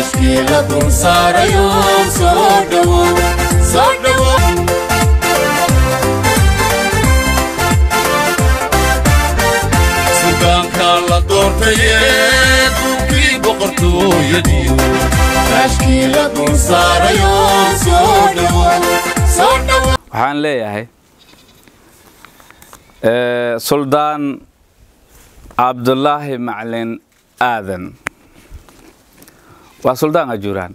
تشكيلة ساريو صدو سلطان كالا دورتيه كوكي بقرتو يديو تشكيلة ساريو صدو waxaan leeyahay Suldaan Abdullahi Macalin Aadan waa Suldaan Ajuuraan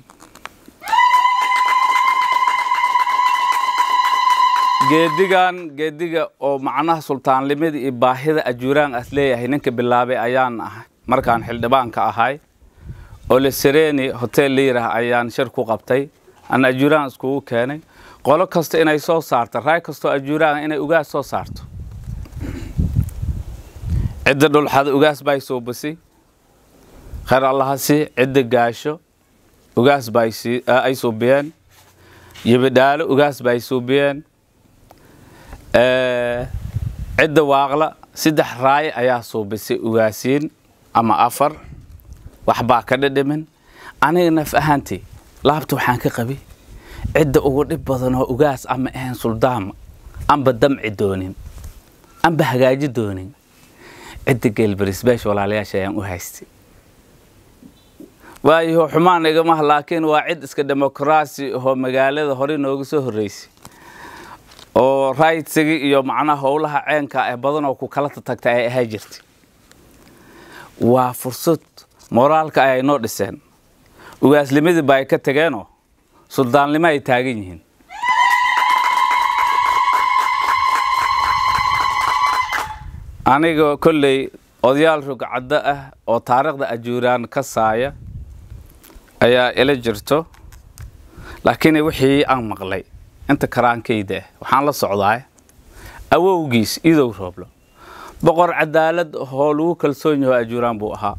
geediga oo macnaha sultaanlimada iyo baahida Ajuuraan as leeyahay ninka bilaabay ayaan ahay markaan xildhibaanka ahay oo la Sereni hotel liira ayaan shir ku qabtay aan Ajuuraan isku keenay qolo kasta inay soo saarto raay kasto Ajuuraan inay ugaas soo saarto عدة دول حد أجاس بايسو بسي خير الله سي عدة جاشو أجاس بايسي أيسو بيان يبدال أجاس بايسو بيان عدة واغلة سدح راي أياسو بسي أجاسين أما أفر وحبا كده دمن أنا نفهانتي لابتو حانك قبي عدة أقول إبضنا أجاس أما إهن سلطان أم بدم عدونين أم بهجاج دونين عدة قلب رسباش ولا عليها شيء وهايستي وايهو حمان يجمع لكن واحد اسك ديمقراطي هو مقالة هوري نوجسه الرئيسي أو رايت سجي يوم معنا هولها عين كأبضنا وكالة تكتاي هاجرتي وفرصة مورال كأي نور السن وجالس لماذا بايك تجانو سلطان لما يتاجينهن أنا كلي أضيال رق عدة أو تاريخ أجوران كسايا أيا إلى جرتو لكن وحي عن مغلي أنت كران كيده وحان الله صعداي أو وجيس إذا وشوبله بقر عدالة هولو كل سنة أجوران بوها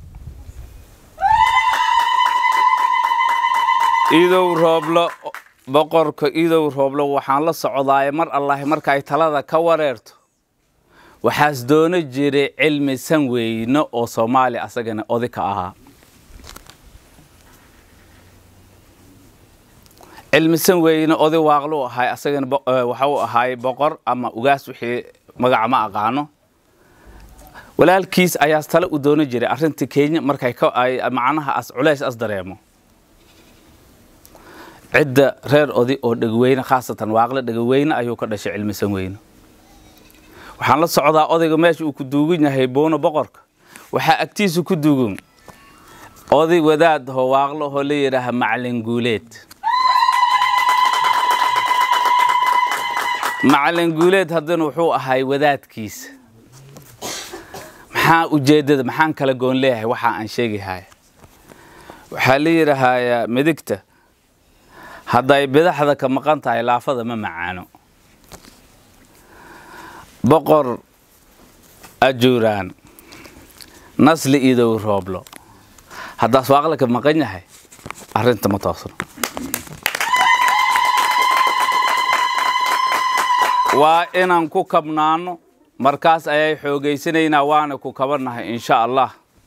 إذا وشوبله بقر كإذا وشوبله وحان الله صعداي مر الله مر كاي ثلاثة كوريرتو waxaas doona jiray cilmi san weeyno oo Soomaali asagana odika aha cilmi san weeyno odi waaqlo ahay asagana waxa uu ahay boqor ama ugaas wixii magac ma aqaano walaalkiis ayaa tala u doona jiray arinta Kenya markay ka ay macnaha as culays as dareemo cidda reer odi oo dhagweyna khaasatan waaqlo dhagweyna ayuu ka dhashay cilmi san weeyno waxaan la socdaa odayga meesha uu ku duugan yahay boono boqorka waxa agtiisa ku duugan oday wadaad oo waaqlo oo la yiraahdo Macalin Guuleed haddana wuxuu ahay wadaadkiisa maxaa ujeedada maxaan kala goon leeyahay waxa aan sheegahay waxa la yiraahdaa midigta haday bidaxda ka maqan tahay laafada ma macaano بقر أجوران نسل إيدو روبلو هذا سواق لك مقنع هاي أرنت متواصل وإن كوكبنانو مركز أي حوجي سنين وانا كوكبرنا إن شاء الله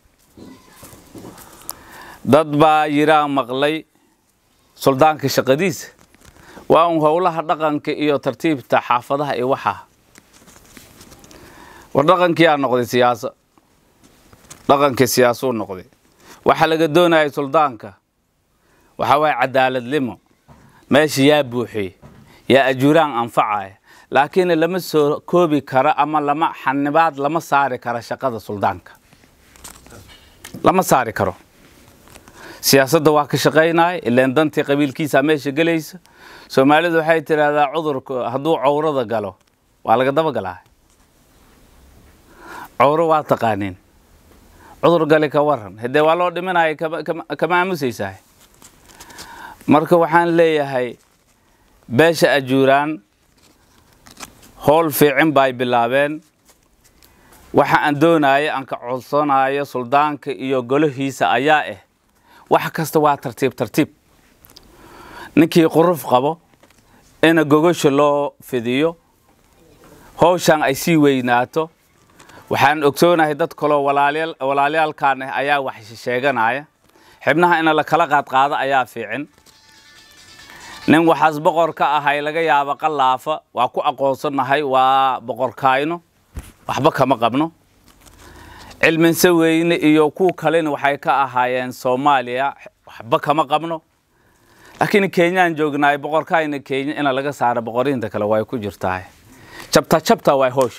ضد يرا مغلي سلطان كشقديس وأن هؤلاء دقن كإيو ترتيب تحافظها إيوحها ودقن كيا نقدي سياسة دقن كسياسة نقدي وحلقة دونا أي سلطانك وحواي عدالة لمو ماشي يا بوحي يا أجوران أنفعه لكن لما كوبي كرا أما لما حنبات لما صار كرا شقة سلطانك لما صار كرا سياسة دواك شقينا اللي عندنتي قبيل كيسة ماشي جليس سومالي ذو حيث هذا عذر هدو عورضة قالوا وعلى قدام قالها عورو تقانين عذر قالك ورن هدي والله دمنا هاي كما مسيساي مركو وحان ليه هاي باش أجوران هول في عم باي بلابين وحان دوناي أنك عصوناي سلطانك إيو قلو هيسا أيائه وحكستوا ترتيب نكي قرف قبو إنا قوغوش الله فيديو هوشان أي سي ويناتو waxaan ogsoonahay dad kale walaalyaal kan ayaa wax sheeganaya xibnaha in la kala qaado ayaa fiican nin waxaas boqor ka ahay laga yaabo qalaafa waa ku aqoonsanahay waa boqorkaayno waxba kama qabno cilmin saweyne iyo ku kalena waxay ka ahaayeen Soomaaliya waxba kama qabno laakiin Kenya joognaay boqorkaayna Kenya in laga saaro boqorinta kale way ku jirtaa jabta way hoosh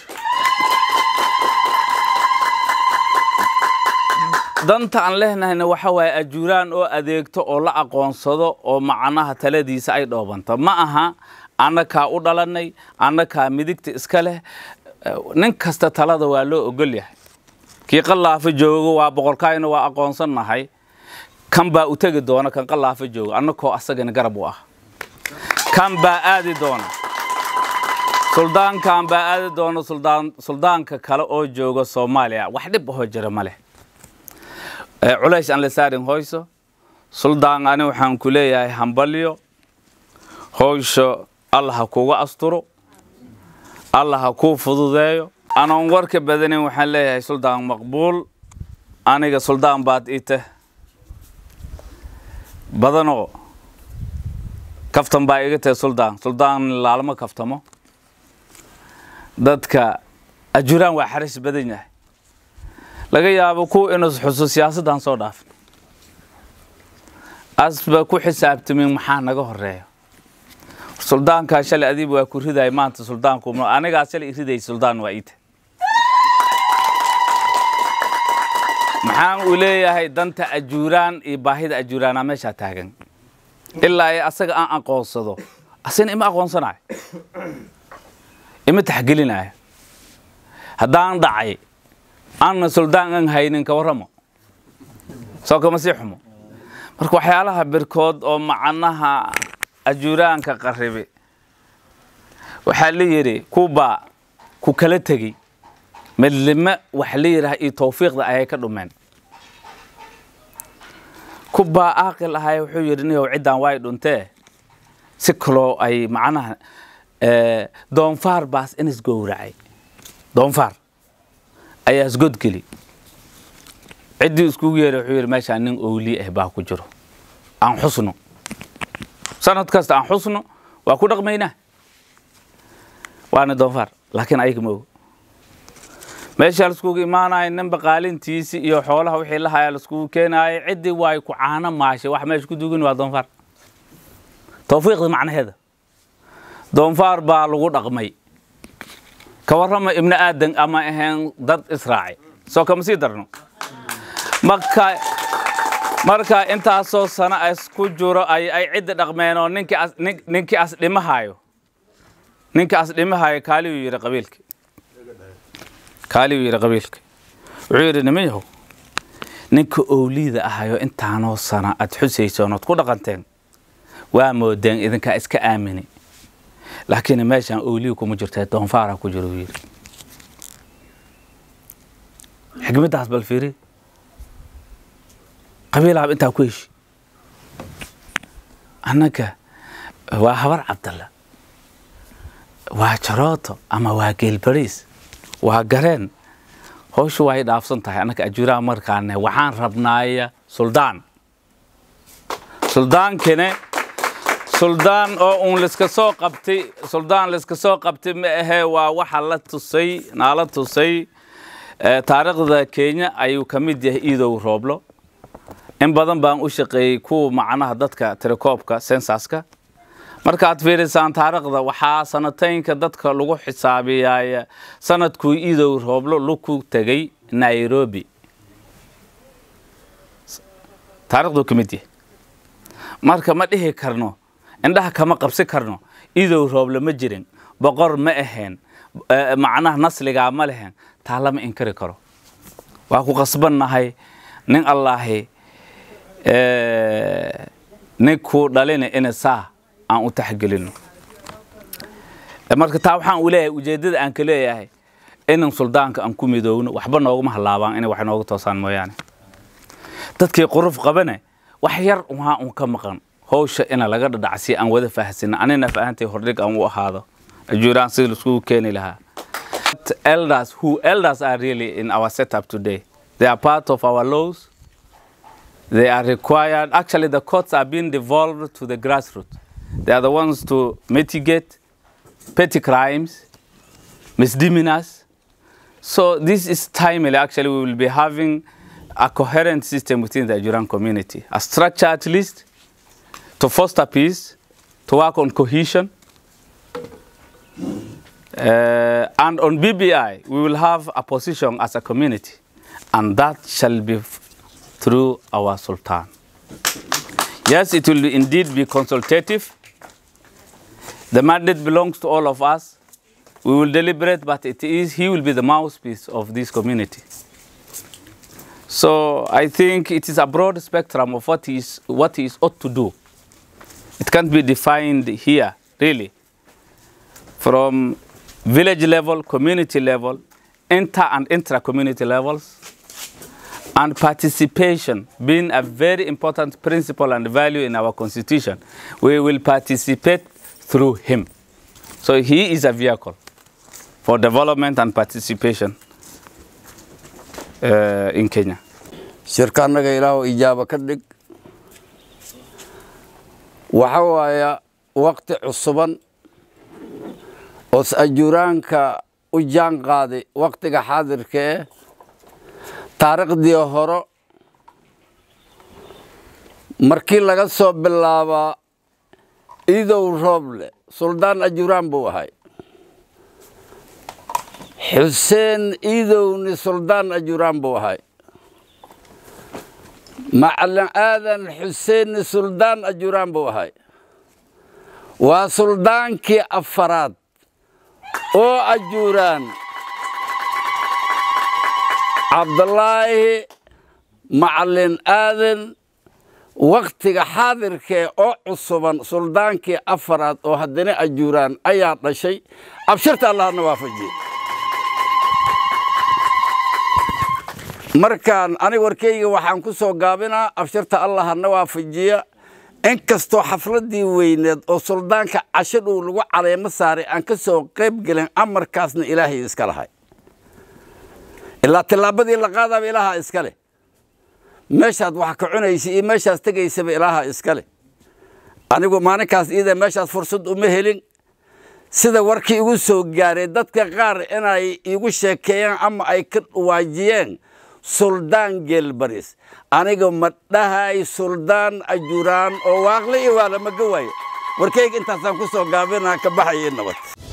danta aan lehnayna waxa way ajuuraan oo adeegto oo la aqoonsado oo macnaha taladiisa ay dhoobanto ma aha annaka u dhalanay annaka midigta iska leh nin kasta talada waa loo ogol yahay kii qalaafa joogo waa boqorkaayna waa aqoonsanahay kan baa u tagi doona kan qalaafa joogo annakoo asagana garab u ah kan baa aadi doona suldaankan baa aadi doona suldaanka kale oo jooga Soomaaliya wax dhib oo jira ma leh culays aan la saarin hoyso suldaan ani waxaan ku leeyahay hambalyo hoysho Allah kugu asturo Allah ku fududeeyo ana warka badanin waxaan leeyahay suldaan maqbuul aniga suldaan baad ite badano kaftan baa iga tahay suldaan laalma kaftamo dadka ajuuraan waa xaris badan yahay laga yaabo ku inuu xusuus siyaasadan soo dhaaf asba ku xisaabtamin maxaa naga horeeyo suldaanka shalay adiib waa ku riday maanta suldaanku aniga shalay riday suldaan waa ite maxaan u leeyahay danta ajuuraan iyo baahida ajuuraan meesha taagan ilaa ay asaga aan aqoonsado asina ima aqoonsanaay ima taxgelinaay hadaan dhacay أنا سلطان عن هاينين كورمو سوق مسيحمو مركو waxyaalaha birkood oo macnaha ajuuraan ka qarribi waxa la yiri kuba ku kala tagi midlima waxa la yiraahdo tawfiiqda ay ka dhumeen kuba aqal ahay wuxuu yirinayo ciidan way dhuntee si kalo ay macnaha doonfar baas in is gowracay doonfar ayaa isgod gali cidii isku yeeray wuxuu yiri meesha nin ooli ah baa ku jiro aan xusno sanad kasta aan xusno waa ku dhaqmayna waana doonfar laakiin ayaga ma og meesha isku imaanay nin baqaalintiisi iyo xoolaha wixii la hayaa isku keenay cidii way ku caana maashay wax meesha ku dugan waa doonfar tawfiiqda macnaheeda doonfar baa lagu dhaqmay كورما ابن آدم أما إهن ضد إسرائيل سو كم سيدرنو مركا أنت أصلا سنة أسكجورا أي عدة رقمينو نينك أصل ما هايو نينك أصل ما هاي كاليو يرقبيلك كاليو يرقبيلك عير نميه نينك أوليد أهايو أنت عنو سنة أتحسيسون تقول قنتين وامودين إذا كأسك آمني لكن ماشي أوليكم مجرتها دونفارا كجروير حكمتها حسب الفيري قبيلة أنت كويش أنك وحور عبد الله وشراطة أما واقيل باريس وقرن هو شو واحد أفصل تاعي أنك أجورا مركانه وحان ربنايا سلطان كنه سلطان أو لسكسو قبتي سلطان لسكسو قبتي ما هو وحلا تصي نالا تصي تاريخ ذا كينيا أيو كميديا إيدو روبلو إن بدن بان أشقي كو معنا هدتك تركوبك سنساسك مركات فيرسان تاريخ ذا وحا سنتين كدتك لغو حسابي سنة كو إيدو روبلو لوكو تغي نيروبي تاريخ ذا كميديا مركا ما ديه كرنو عندها كما قبسي كرنو إذا روبل مجرين بقر ما أهين معناه نسل عملهن تعلم إنكر كرو وأكو قصبنا هاي نين الله نكو دلنا إن ساعة أن أتحجلنا مركا تاوحان ولا وجدد أنك لا هاي إن سلطانك أنكم يدون وحبنا وهم هاللعبان إن وحنا وقتصان ما يعني تذكر قرف قبنا وحير وها أنكمقن هوش إن لقد دعسي أن وذا فهسين أنا نفهمت هردك أم وهذا الجيران سيلسكو كاني لها elders are really in our setup today they are part of our laws They are required, actually the courts are being devolved to the grassroots. They are the ones to mitigate petty crimes, misdemeanors. So this is timely. Actually, we will be having a coherent system within the Ajuran community, a structure at least to foster peace, to work on cohesion. And on BBI, we will have a position as a community, and that shall be through our Sultan. Yes, it will indeed be consultative. The mandate belongs to all of us. We will deliberate, but he will be the mouthpiece of this community. So I think it is a broad spectrum of what he ought to do. It can't be defined here, really. From village level, community level, inter and intra-community levels, and participation being a very important principle and value in our constitution. We will participate through him. So he is a vehicle for development and participation in Kenya. shirkaanaga ilaahu ijaaba ka dhig waxa waaya waqti cusuban oo Ajuuraanka u jaan qaaday waqtiga xaadirka ee taariikhdii hore markii laga soo bilaabo Iidow Rooble Suldaan Ajuuraan buu ahay Xuseen Iidowni Suldaan Ajuuraan buu ahay Macallin Aadan Xuseen Suldaan Ajuuraan buu ahay waa suldaankii afaraad oo Ajuuraan Abdullaahi Macallin Aadan waqtiga xaadirka oo cusuban suldaankii afaraad oo haddana Ajuuraan ayaa dhashay abshirta Allahna waafajiyo markaan ani warkayga waxaan ku soo gaabinaa abshirta Allahna waafajiyo in kasto xafladii weyneed oo suldaanka cashadu lagu caleemo saaray aan ka soo qayb galin amarkaasna Ilaahay iska lahay ilaa tilaabadii la qaadaba Ilaaha iska leh meeshaad wax ka cunaysi iyo meeshaas tagaysaba Ilaaha iska leh anigu maalinkaas ida meeshaas fursad uma helin sida warkii igu soo gaaray dadka qaar inay igu sheekeeyaan ama ay ka waajiyeen Suldaan Geelbaris aniga ma dhahay Suldaan Ajuuraan oo waaqli iyo wala ma gawaay warkayga intaasaan ku soo gaabinaa ka baxay nabad